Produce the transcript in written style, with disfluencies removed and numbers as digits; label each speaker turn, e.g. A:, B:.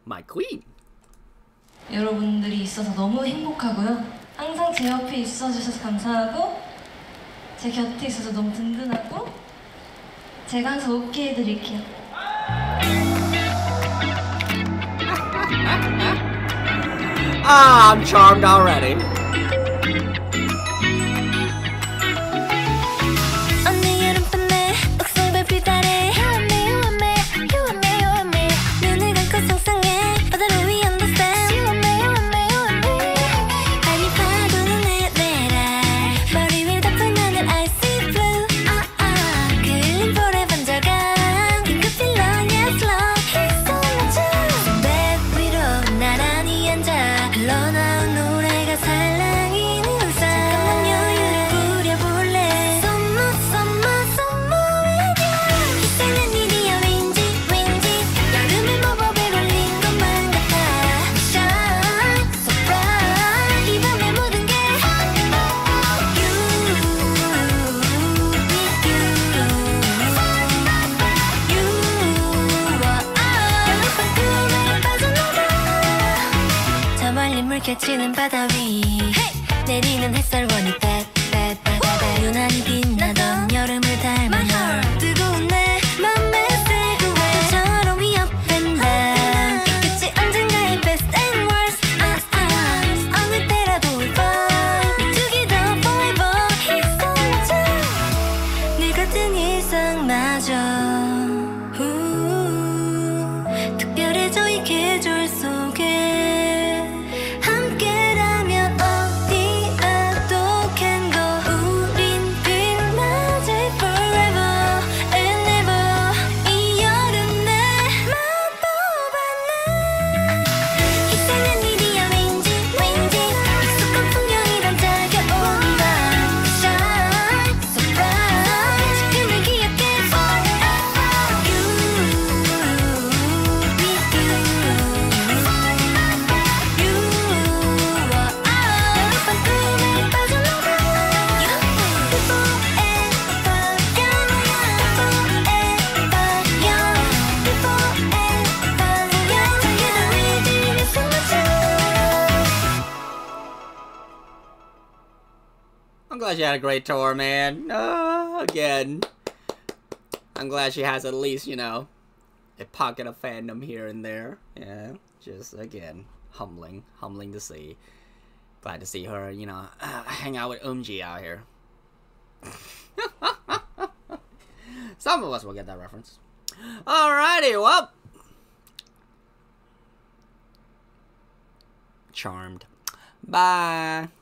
A: my queen.
B: 여러분들이 있어서 너무 행복하고요. 항상 제 옆에 있어주셔서 감사하고 제 곁에 있어서 너무 든든하고 제가 항상 오케이 해드릴게요.
A: I'm charmed already.
B: kez히는 바다 위 내리는 햇살원이 빼빼빼빼 유난히 빛나던 여름을 닮은 널 뜨거운 내 맘에 세그웨이처럼 위협된다 있겠지 언젠가의 best and worst 어느 때라도 we'll find together forever 희석하자 늘 같은 일상마저 특별해져 이 계절 속에
A: I'm glad she had a great tour, man. Again, I'm glad she has at least, you know, a pocket of fandom here and there. Yeah, just, again, humbling to see. Glad to see her, you know, hang out with Umji out here. Some of us will get that reference. Alrighty, well. Charmed. Bye.